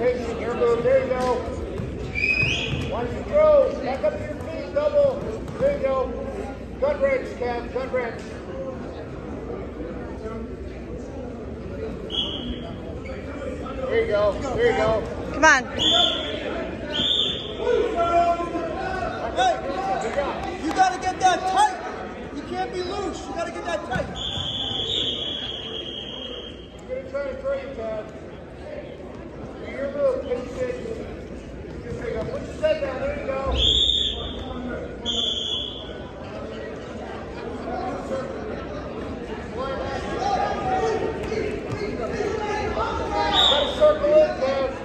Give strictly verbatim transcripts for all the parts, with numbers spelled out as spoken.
Pacing, your move. There you go. Watch the throw. Back up to your feet. Double. There you go. Gun wrench, Kev. Gun wrench. There you go. There you go. Come on. Hey, you gotta get that tight. You can't be loose. You gotta get that tight. I'm gonna try to throw you, Kev. Do your move. Pace it. There you go. Put your head down. There you go. Circle in, Kev.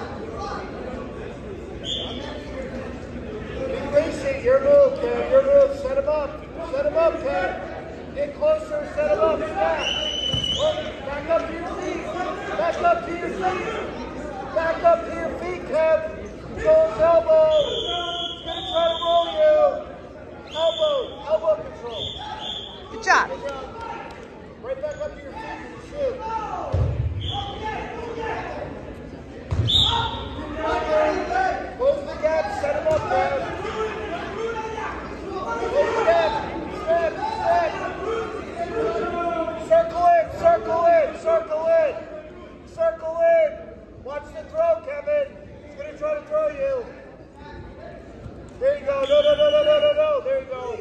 Be patient. Your move, Kev. Your move. Set him up. Set him up, Kev. Get closer. Set him up. Snap. Oh, back up to your feet. Back up to your feet. Back up to your feet, Kev. Control his elbow. He's going to try to roll you. Elbow. Elbow control. Good job. Good job. Right back up to your feet and shoot. Close the gap, set him up, Kev. Close the gap. Step, step. Circle in, circle in, circle in. Circle in. Watch the throw, Kevin. He's going to try to throw you. There you go. No, no, no, no, no, no, no. There you go.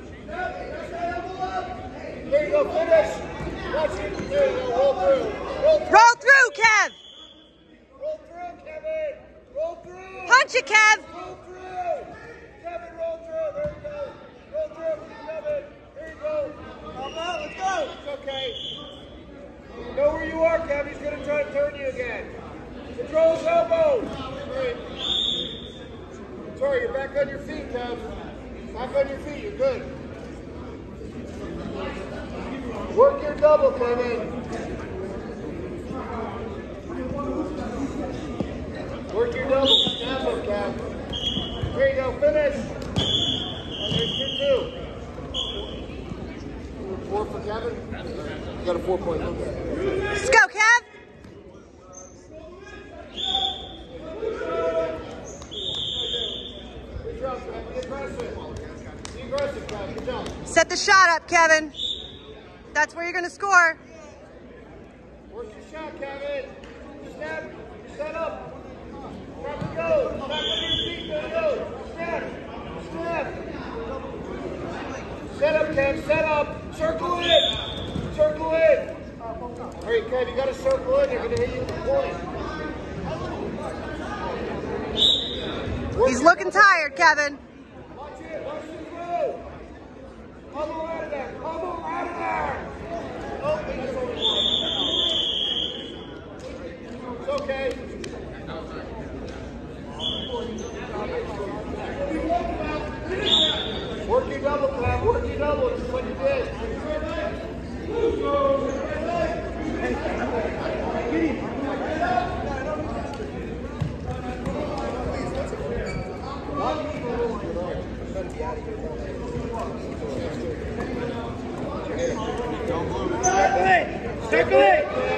There you go. Finish. Watch it. There you go. Roll through. Roll through. Roll through, Kev. Roll through, Kevin. Roll through. Punch it, Kev. Roll through. Kevin, roll through. There you go. Roll through, Kevin. There you go. Come on, let's go. It's okay. You know where you are, Kevin. He's going to try to turn you again. Control his elbow. Great. Sorry, you're back on your feet, Kev. Back on your feet. You're good. Work your double, Kevin. Work your double. Snap him, Kev. There you go. Finish. And there's your two. Four for Kevin. You got a four point look at it. Let's go, Kev. Good job, Kevin. Be aggressive. Be aggressive, Kevin. Good job. Set the shot up, Kevin. That's where you're going to score. Work your shot, Kevin. Snap. Set up. Back to go. Back on your feet. There you go. Snap. Snap. Set up, Kev. Set up. Circle in. Circle in. All right, Kev, you got to circle in. They're going to hit you with the point. He's looking tired, Kevin. Watch it. Watch the throw. Hubble out of there. Hubble out of there. Oh, that's over. It's okay. Work your double, Pat. Work your double. This is what you did. Circle it! Circle it!